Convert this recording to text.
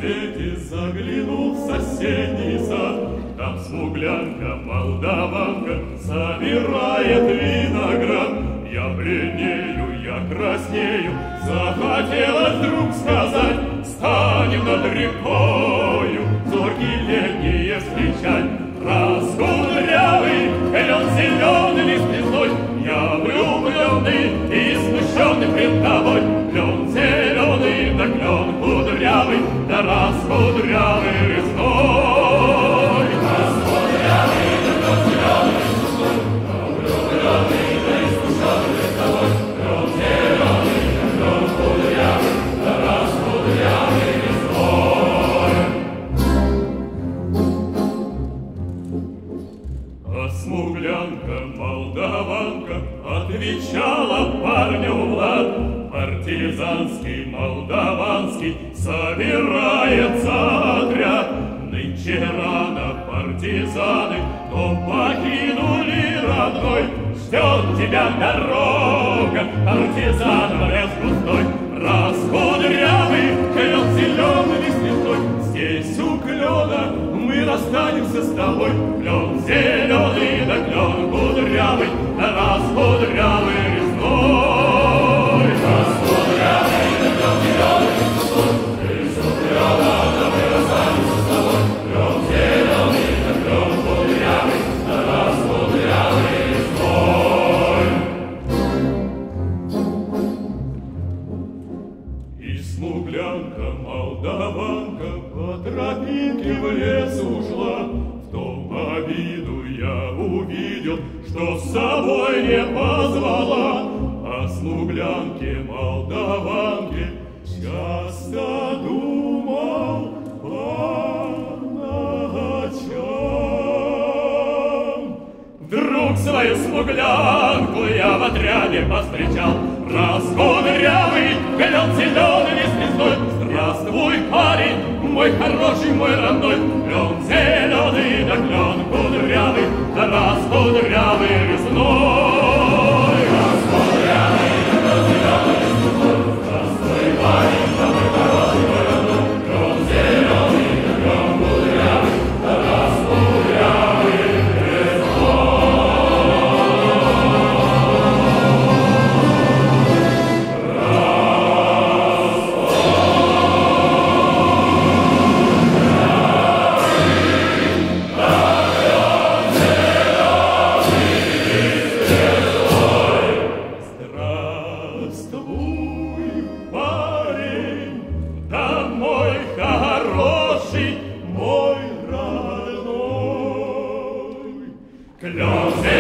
рассвете заглянул в соседний сад. Там смуглянка, молдаванка собирает виноград. Я бледнею, я краснею, захотелось вдруг сказать: станем над рекою, зоркие летние встречать. Раскудрявый клен зеленый лист лесной, я влюбленный и смущенный пред тобой. Клен зеленый, да клен кудрявый, да раскудрявый лесной. Раскудрявый, да клен зеленый лист лесной, я влюбленный, да и смущенный пред тобой. Клен зеленый, да клен кудрявый, да раскудрявый лесной. А смуглянка, молдаванка отвечала парню Влад: партизанский, молдаванский собирается отряд. Нынче рано партизаны дом покинули родной. Ждет тебя дорога, партизан в лес густой. Раскудрявый клен зеленый лист лесной, здесь у клена мы расстанемся с тобой. Клен зеленый, да клен кудрявый, да раскудрявый лесной. Раскудрявый, да клен зеленый лист лесной, здесь у клена мы расстанемся с тобой. Клен зеленый, да клен кудрявый, да раскудрявый лесной. И смуглянка, молдаванка по тропинке в лес ушла. В том обиду я увидел, что с собой не позвала. О смуглянке, молдаванке часто думал по ночам. Вдруг свою смуглянку я в отряде повстречал. Раскудрявый клен зеленый лист лесной, здравствуй, парень, мой хороший, мой родной. Клен зеленый, да клен кудрявый, да раскудрявый лесной. Раскудрявый, да клен зеленый лист лесной, здравствуй, парень, да мой хороший, мой родной. Клен зеленый, да клен кудрявый, да раскудрявый лесной. Клен